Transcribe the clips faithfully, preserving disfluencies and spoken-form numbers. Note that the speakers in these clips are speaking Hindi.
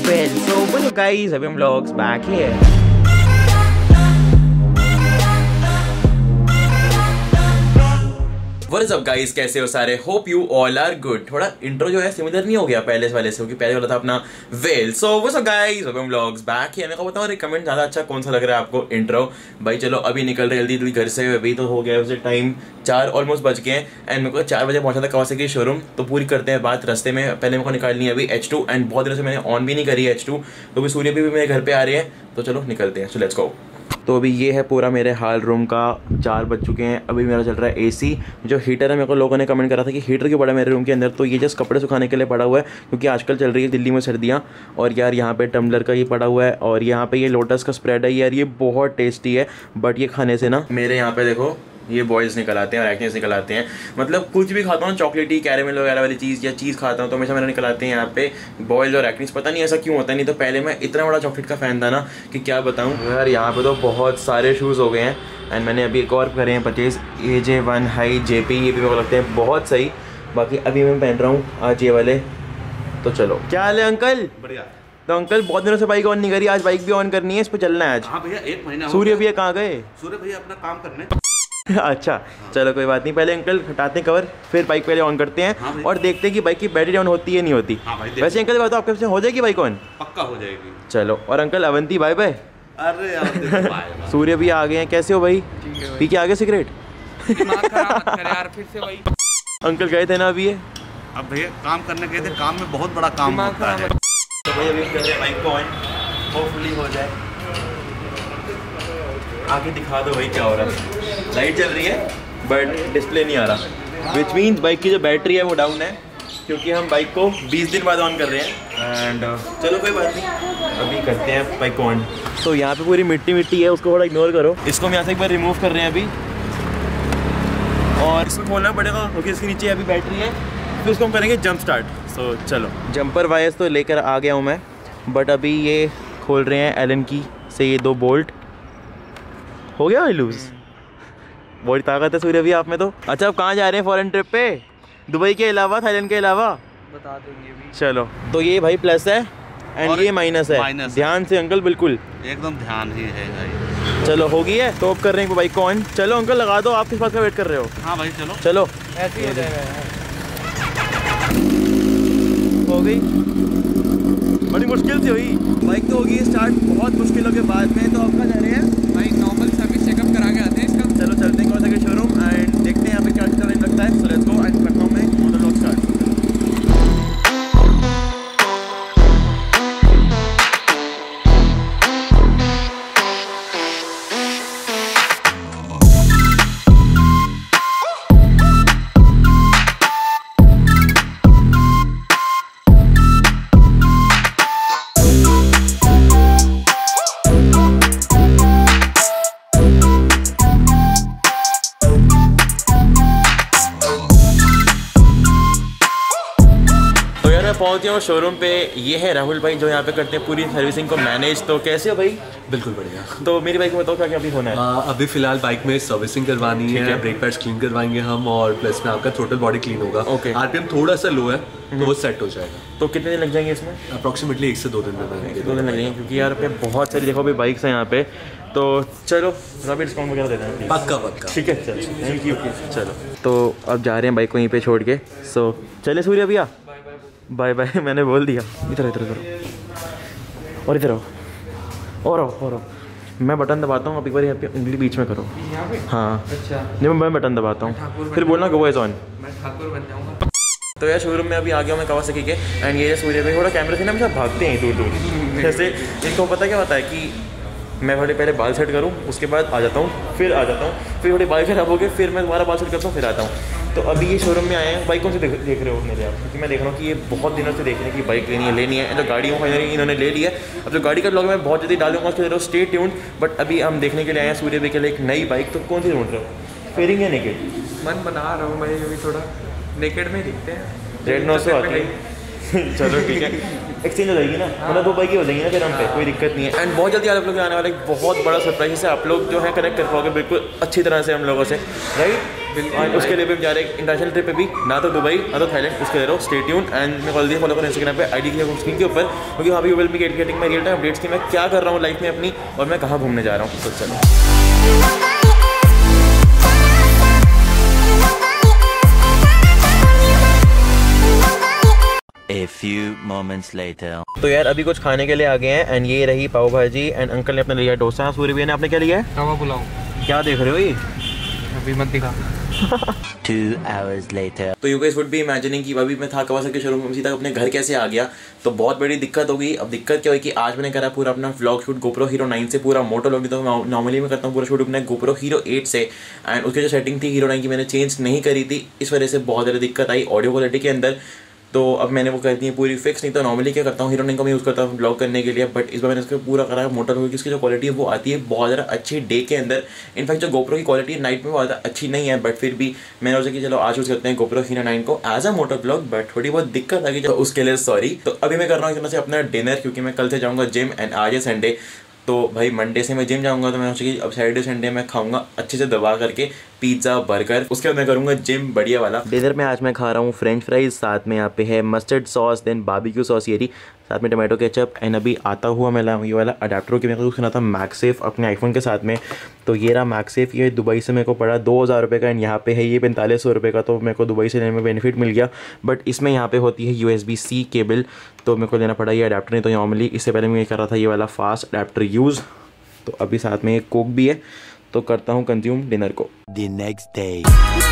well. So what up guys, Abhi Vlogs back here. What is up guys, कैसे हो सारे? Hope you all are good. थोड़ा इंट्रो जो है सिमिलर नहीं हो गया पहले वाले से, क्योंकि पहले वाला था अपना well. So what's up guys, अभी हम व्लॉग्स बैक है। मैं को बताऊं रिकमेंड ज़्यादा अच्छा कौन सा लग रहा है आपको इंट्रो। भाई चलो अभी निकल रहे जल्दी जल्दी घर से, अभी तो हो गया उसे टाइम चार ऑलमोस्ट बज गए हैं एंड मेरे को चार बजे पहुंचा था कावासाकी शोरूम। तो पूरी करते हैं बात रास्ते में। पहले मेरे को निकालनी है अभी एच टू एंड बहुत दिनों से मैंने ऑन भी नहीं करी है एच टू, तो अभी सूर्य भी, भी मेरे घर पे आ रही है। तो चलो निकलते हैं, सो लेट्स गो। तो अभी ये है पूरा मेरे हाल रूम का, चार बज चुके हैं। अभी मेरा चल रहा है एसी। जो हीटर है, मेरे को लोगों ने कमेंट करा था कि हीटर क्यों पड़ा मेरे रूम के अंदर, तो ये जस्ट कपड़े सुखाने के लिए पड़ा हुआ है, क्योंकि आजकल चल रही है दिल्ली में सर्दियाँ। और यार यहाँ पे टम्बलर का ये पड़ा हुआ है, और यहाँ पे ये लोटस का स्प्रेड है यार, ये बहुत टेस्टी है। बट ये खाने से ना मेरे यहाँ पे देखो ये बॉयल्स निकल आते हैं और एक्नेस निकल आते हैं। मतलब कुछ भी खाता हूँ चॉकलेटी कैरेमल वगैरह वाली चीज़ या चीज़ खाता हूँ तो हमेशा मेरे निकल आते हैं यहाँ पे बॉयल्स और एक्नेस। पता नहीं ऐसा क्यों होता है, नहीं तो पहले मैं इतना बड़ा चॉकलेट का फ़ैन था ना कि क्या बताऊँ यार। यहाँ पे तो बहुत सारे शूज़ हो गए हैं एंड मैंने अभी एक और करे हैं purchase, A J one high J P, ये भी मेरे को लगते हैं बहुत सही। बाकी अभी मैं पहन रहा हूँ आज ये वाले। तो चलो, क्या हाल है अंकल? बढ़िया। तो अंकल बहुत दिनों से बाइक ऑन नहीं करी, आज बाइक भी ऑन करनी है, इस पर चलना है आज। हाँ भैया, एक महीना। सूर्य भैया कहाँ गए? सूर्य भैया अपना काम करने। अच्छा चलो कोई बात नहीं, पहले अंकल हटाते हैं कवर, फिर बाइक पहले ऑन करते हैं। हाँ और देखते हैं कि बाइक की बैटरी ऑन होती है नहीं होती। हाँ वैसे अंकल बात आपके से हो जाएगी बाइक ऑन? पक्का हो जाएगी। चलो, और अंकल अवंती बाय बाय। अरे सूर्य भी आ गए हैं, कैसे हो भाई? पी के आ गए सिगरेट? यार फिर से भाई अंकल गए थे ना अभी ये? अब भैया काम करने गए थे, काम में बहुत बड़ा काम होता है। तो भैया अभी कर रहे हैं बाइक को ऑन, होपफुली हो जाए। आगे दिखा दो भाई क्या हो रहा है। लाइट चल रही है बट डिस्प्ले नहीं आ रहा, विच मीन्स बाइक की जो बैटरी है वो डाउन है, क्योंकि हम बाइक को बीस दिन बाद ऑन कर रहे हैं। एंड uh, चलो कोई बात नहीं, अभी करते हैं बाइक को ऑन। तो यहाँ पे पूरी मिट्टी मिट्टी है, उसको थोड़ा इग्नोर करो। इसको हम यहाँ से एक बार रिमूव कर रहे हैं अभी, और इसको खोलना पड़ेगा क्योंकि इसके नीचे अभी बैटरी है। फिर इसको हम करेंगे जंप स्टार्ट। सो so, चलो, जंपर वायर्स तो लेकर आ गया हूँ मैं, बट अभी ये खोल रहे हैं एलन की से ये दो बोल्ट। हो गया भाई लूज? बड़ी ताकत है सूर्य भी आप में तो। अच्छा अब कहाँ जा रहे हैं फॉरेन ट्रिप पे? दुबई के अलावा, थाईलैंड के अलावा? बता देंगे भी। चलो, तो ये भाई प्लस है एंड ये माइनस है। माइनस ध्यान से अंकल, बिल्कुल एकदम ध्यान ही है भाई। चलो हो गई है, तो अब कर रहे हैं बाइक को ऑन। चलो अंकल लगा दो, आप किस बात का वेट कर रहे हो? हाँ भाई चलो चलो, ऐसे ही हो जाएगा। हो गई, बड़ी मुश्किल से हुई बाइक तो होगी स्टार्ट बहुत मुश्किलों के बाद में। तो अब कहाँ जा रहे हैं भाई? नॉर्मल सर्विस चेकअप करा के आते हैं इसका। चलो चलते हैं कावासाकी शोरूम एंड देखते हैं यहाँ पे क्या टाइम लगता है। सो लेट्स गो एंड करता हूँ मैं मोटर लॉक स्टार्ट। पहुंच गया हूँ शोरूम पे। ये है राहुल भाई जो यहाँ पे करते हैं पूरी सर्विसिंग को मैनेज। तो कैसे हो भाई? बिल्कुल बढ़िया। तो मेरी बाइक में बताओ क्या क्या अभी होना है? आ, अभी फिलहाल बाइक में सर्विसिंग करवानी है, है। ब्रेक पैड्स क्लीन करवाएंगे हम, और प्लस में आपका टोटल बॉडी क्लीन होगा। ओके। आरपीएम थोड़ा सा लो है तो वो सेट हो जाएगा। तो कितने दिन लग जाएंगे इसमें? अप्रॉक्सीमेटली एक से दो दिन में दो दिन लग जाएंगे, क्योंकि यार पे बहुत सारी देखो अभी बाइक्स हैं यहाँ पे। तो चलो रबी डिस्काउंट वगैरह दे देना। पक्का पक्का, ठीक है चलो, थैंक यू। चलो तो अब जा रहे हैं बाइक को यहीं पे छोड़ के। सो चले सूर्य भैया, बाय बाय मैंने बोल दिया। इधर इधर इधर और इधर आओ, और आओ और आओ। मैं बटन दबाता हूँ, अब एक बार यहाँ पे उंगली बीच में करो। हाँ अच्छा, नहीं मैं बटन दबाता हूँ, फिर बोलना गो इज ऑन। मैं ठाकुर बन जाऊँगा। तो यार शोरूम में अभी आ गया हूँ मैं कावासाकी के एंड ये सूर्य भाई थोड़ा कैमरे से ना हमेशा भागते हैं दूर दूर। जैसे इनको पता क्या होता है कि मैं थोड़े पहले बाल सेट करूँ, उसके बाद आ जाता हूँ, फिर आ जाता हूँ, फिर थोड़े बाल खराब हो गए, फिर मैं दोबारा बाल सेट करता हूँ, फिर आता हूँ। तो अभी ये शोरूम में आए हैं। बाइक कौन से देख, देख रहे हो मेरे आप? क्योंकि मैं देख रहा हूँ कि ये बहुत दिनों से देख रहे हैं कि बाइक लेनी है लेनी है। तो गाड़ियों को इन्होंने ले लिया। अब जो गाड़ी का ब्लॉग मैं बहुत जल्दी डालूंगा, उसके लिए स्टे ट्यून्ड। बट अभी हम देखने के लिए आए हैं सूर्य भाई के लिए एक नई बाइक। तो कौन सी ढूंढ रहे हो, फेयरिंग या नेकेड? मन बना रहा हूँ भाई, अभी थोड़ा नेकेड में दिखते हैं। रेड नौ सौ आती है, चलो ठीक है, एक्सचेंज हो जाएगी ना, मतलब दुबई की हो जाएगी ना फिर हम पे, कोई दिक्कत नहीं है। एंड बहुत जल्दी आप लोग आने वाला एक बहुत बड़ा सरप्राइज से आप लोग जो है कनेक्ट कर पाओगे बिल्कुल अच्छी तरह से हम लोगों से, राइट। बिल्कुल, उसके लिए भी हम जा रहे हैं इंटरनेशनल ट्रिप पे भी, ना तो दुबई ना तो थाईलैंड, उसके ले रहो स्टे ट्यून। एंड मैं कॉल दिया फॉलो करें इंस्टाग्राम पे, आईडी की स्क्रीन के ऊपर, क्योंकि वहाँ भी will be getting my real time updates की मैं क्या कर रहा हूँ लाइफ में अपनी और मैं कहाँ घूमने जा रहा हूँ। तो चलो A few moments later. तो यार अभी कुछ खाने के लिए आ गए हैं एंड ये रही पाव भाजी एंड अंकल ने अपने लिया डोसा, सूर्य भैया ने आपने क्या लिया है? तवा पुलाव। क्या देख रहे हो ये? अभी मत दिखा। Two hours later. तो you guys would be imagining कि अभी मैं था कवासाकी शोरूम में सीधा अपने घर कैसे आ गया, तो बहुत बड़ी दिक्कत हो गई। अब दिक्कत क्या हुई कि आज मैंने करा पूरा अपना vlog shoot GoPro hero nine से, पूरा मोटो व्लॉग तो नॉर्मली मैं करता हूँ पूरा शूट अपने गोप्रो हीरो एट से, एंड उसकी जो सेटिंग थी हीरो नाइन की मैंने चेंज नहीं करी थी, इस वजह से बहुत ज़्यादा दिक्कत आई ऑडियो क्वालिटी के अंदर। तो अब मैंने वो कर दी है पूरी फिक्स, नहीं तो नॉर्मली क्या करता हूँ हीरो नाइन का मैं यूज़ करता हूँ ब्लॉग करने के लिए, बट इस बार मैंने इसको पूरा करा है मोटर, क्योंकि इसकी जो क्वालिटी है वो आती है बहुत ज़्यादा अच्छी डे के अंदर। इनफैक्ट जो गोप्रो की क्वालिटी नाइट में बहुत ज़्यादा अच्छी नहीं है, बट फिर भी मैंने सोचा कि चलो आज यूज़ करते हैं गोप्रो हीरो नाइन को as a motor blog, but थोड़ी बहुत दिक्कत आ गई तो उसके लिए सॉरी। तो अभी मैं कर रहा हूँ इतना से अपना डिनर, क्योंकि मैं कल से जाऊँगा जिम एंड आज है संडे, तो भाई मंडे से मैं जिम जाऊँगा, तो मैं सोचा कि अब सैटरडे संडे मैं खाऊंगा अच्छे से दबा करके पिज़्ज़ा बर्गर, उसके बाद मैं करूँगा जिम बढ़िया वाला। डिनर में आज मैं खा रहा हूँ फ्रेंच फ्राइज, साथ में यहाँ पे है mustard sauce, then barbecue sauce ये रही, साथ में टमाटो केचप, एंड अभी आता हुआ मैं लाऊँ ये वाला अडेप्टर की मेरे को सुना था मैक्सेफ अपने आईफोन के साथ में, तो ये रहा मैक्सेफ, ये दुबई से मेरे को पड़ा दो हज़ार रुपये का, एंड यहाँ पे है ये पैंतालीस सौ रुपये का, तो मेरे को दुबई से लेने में बेनिफिट मिल गया। बट इसमें यहाँ पे होती है U S B C cable, तो मेरे को लेना पड़ा ये अडेप्टर, नहीं तो नॉर्मली इससे पहले मैं ये कर रहा था ये वाला फास्ट अडेप्टर यूज़। तो अभी साथ में एक कोक भी है, तो करता हूँ कंज्यूम डिनर को। The next day.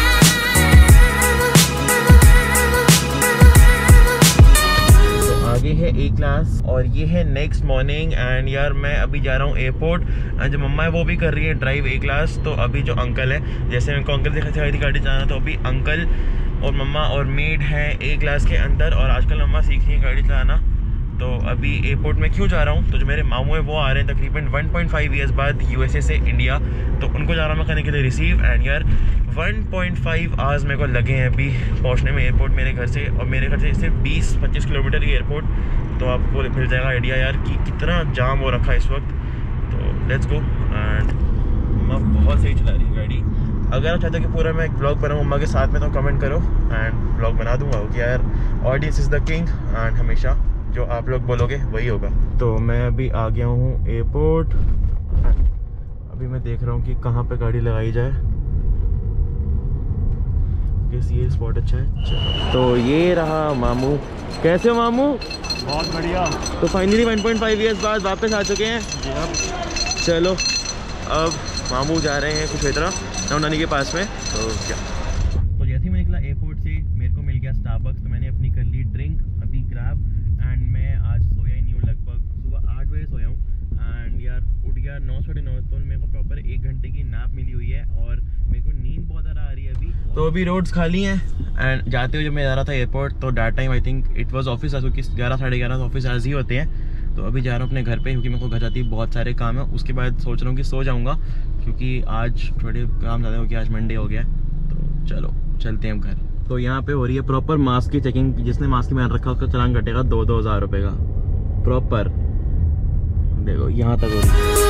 तो आगे है ए क्लास और ये है नेक्स्ट मॉर्निंग, एंड यार मैं अभी जा रहा हूँ एयरपोर्ट, एंड जो मम्मा है वो भी कर रही है ड्राइव ए क्लास। तो अभी जो अंकल है, जैसे मेरे को अंकल दिखा सिखाई थी गाड़ी चलाना, तो अभी अंकल और मम्मा और मेड है ए क्लास के अंदर, और आजकल मम्मा सीख रही है गाड़ी चलाना। तो अभी एयरपोर्ट में क्यों जा रहा हूँ, तो जो मेरे मामू हैं वो आ रहे हैं तकरीबन वन पॉइंट फाइव ईयर्स बाद यूएसए से इंडिया, तो उनको जा रहा हूँ मैं करने के लिए रिसीव। एंड यार वन पॉइंट फाइव आवर्स मेरे को लगे हैं अभी पहुँचने में एयरपोर्ट मेरे घर से, और मेरे घर से सिर्फ बीस पच्चीस किलोमीटर की एयरपोर्ट, तो आपको मिल जाएगा आइडिया यार कि कितना जाम हो रखा है इस वक्त। तो लेट्स गो। एंड मम्मा बहुत सही चला रही है गाड़ी। अगर आप चाहते हो कि पूरा मैं एक ब्लॉग बनाऊँ मम्मा के साथ में, तो कमेंट करो एंड ब्लॉग बना दूँगा, कि यार audience is the king, and हमेशा जो आप लोग बोलोगे वही होगा। तो मैं अभी आ गया हूँ एयरपोर्ट, अभी मैं देख रहा हूँ कि कहाँ पे गाड़ी लगाई जाए, किस ये स्पॉट अच्छा है। तो ये रहा मामू, कैसे हो मामू? बहुत बढ़िया। तो finally one point five years बाद वापस आ चुके हैं। चलो अब मामू जा रहे हैं कुछ इतना नाउ नानी के पास में। तो क्या, तो जैसे ही मैं निकला एयरपोर्ट से मेरे को मिल गया स्टारबक्स, तो मैंने अपनी कर ली ड्रिंक अभी ग्रैब, एंड मैं आज सोया ही नहीं हूँ, लगभग सुबह आठ बजे सोया हूँ, एंड यार उठ गया नौ साढ़े नौ, तो मेरे को प्रॉपर एक घंटे की नैप मिली हुई है और मेरे को नींद बहुत ज़्यादा आ रही है अभी। तो अभी रोड्स खाली हैं, एंड जाते हुए जब मैं जा रहा था एयरपोर्ट, तो that time I think it was office आज, क्योंकि ग्यारह साढ़े ग्यारह ऑफिस आज ही होते हैं। तो अभी जा रहा हूँ अपने घर पे, क्योंकि मेरे को घर जाती बहुत सारे काम है, उसके बाद सोच रहा हूँ कि सो जाऊँगा, क्योंकि आज थोड़े काम ज़्यादा हो गया, आज मंडे हो गया। तो चलो चलते हैं घर। तो यहाँ पे हो रही है प्रॉपर मास्क की चेकिंग, जिसने मास्क पहन रखा उसका चालान कटेगा दो दो हज़ार रुपये का प्रॉपर, देखो यहाँ तक हो रही है।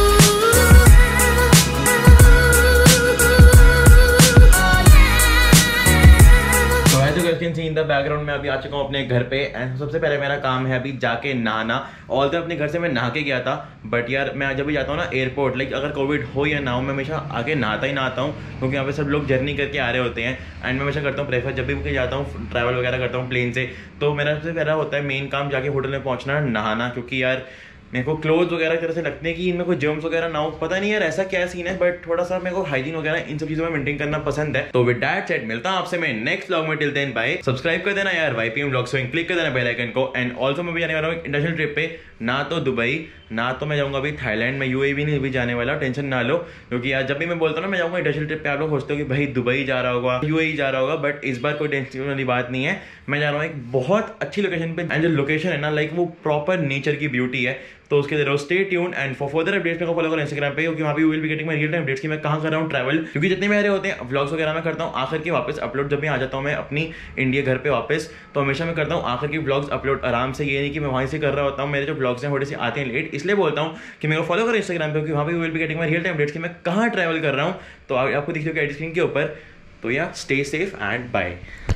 इन द बैकग्राउंड में अभी आ चुका हूँ अपने घर पे, एंड सबसे पहले मेरा काम है अभी जाके नहाना। ऑल अपने घर से मैं नहा के गया था, बट यार मैं जब भी जाता हूँ ना एयरपोर्ट, लाइक अगर कोविड हो या ना हो, मैं हमेशा आके नहाता ही नहाता हूँ, क्योंकि यहाँ पे सब लोग जर्नी करके आ रहे होते हैं। एंड मैं हमेशा करता हूँ प्रेफर, जब भी मैं जाता हूँ ट्रैवल वगैरह करता हूँ प्लेन से, तो मेरा सबसे पहला होता है मेन काम जाके होटल में पहुँचना, नहाना, क्योंकि यार मेरे को क्लोथ वगैरह की तरह से लगते हैं कि इनमें कोई जर्म्स वगैरह ना हो, पता नहीं यार ऐसा क्या सीन है, बट थोड़ा सा मेरे को हाइजीन वगैरह इन सब चीजों में मेंटेन करना पसंद है। तो विद दैट सेड मिलता हूं आपसे मैं नेक्स्ट व्लॉग में, टिल देन बाय। सब्सक्राइब कर देना यार वाईपीएम व्लॉग्स को, क्लिक कर देना बेल आइकन को, एंड ऑल्सो मैं भी जाने वाला हूँ इंटरनेशनल ट्रिप पे, ना तो दुबई ना तो मैं जाऊँगा अभी थाईलैंड, मैं यूएई भी नहीं भी जाने वाला, टेंशन ना लो, क्योंकि यार जब भी मैं बोलता हूँ ना मैं जाऊँगा इंटरनेशनल ट्रिप पे, आप लोग सोचते हो कि भाई दुबई जा रहा होगा, यूएई जा रहा होगा, बट इस बार कोई टेंशन वाली बात नहीं है। मैं जा रहा हूँ एक बहुत अच्छी लोकेशन पे, एंड जो लोकेशन है ना लाइक वो प्रॉपर नेचर की ब्यूटी है, तो उसके लिए stay tune and for further updates को फॉलो करो इंस्टाग्राम पे, क्योंकि वहाँ भी will be getting my real time updates कि मैं कहाँ कर रहा हूँ ट्रैवल, क्योंकि जितने मेरे होते हैं व्लॉग्स वगैरह मैं करता हूँ आखिर के वापस अपलोड जब भी आ जाता हूँ मैं अपनी इंडिया घर पे वापस, तो हमेशा मैं करता हूँ आखिर की व्लॉग्स अपलोड आराम से, ये नहीं कि मैं वहीं से कर रहा होता हूँ। मेरे जो व्लॉग्स हैं थोड़े से आते हैं लेट, इसलिए बोलता हूँ कि मेरे को फॉलो करो इंस्टाग्राम पे, क्योंकि वहाँ पे will be getting my real time updates कि मैं कहाँ ट्रैवल कर रहा हूँ। तो आपको दिख रहा है स्क्रीन के ऊपर। तो या स्टे सेफ एंड बाय।